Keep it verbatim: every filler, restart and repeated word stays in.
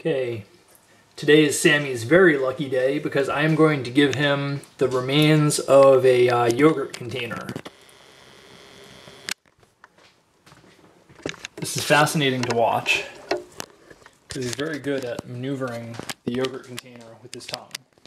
Okay, today is Sammy's very lucky day because I am going to give him the remains of a uh, yogurt container. This is fascinating to watch because he's very good at maneuvering the yogurt container with his tongue.